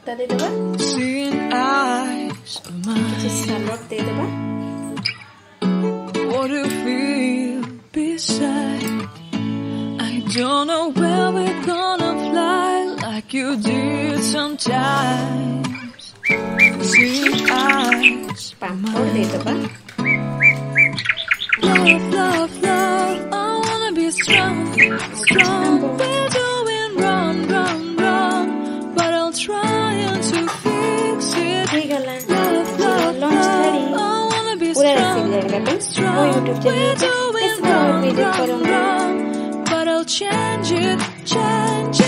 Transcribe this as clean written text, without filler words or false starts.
টা দিয়ে দেবা কিছু স্যালাড দিয়ে দেবা What do you feel beside? I don't know where we're gonna fly like you did sometimes. Seeing eyes, পাঁপড় দিয়ে দেবা love, love, love. I wanna be strong, strong. We're doing wrong, wrong, wrong, but I'll try to fix it. হয়ে গেল Love, love, love. I wanna be পুরো strong, recipe দেখাবেন strong. ও YouTube We're চ্যানেলে doing এছাড়াও wrong, video wrong, করুন wrong, but I'll change it, change it.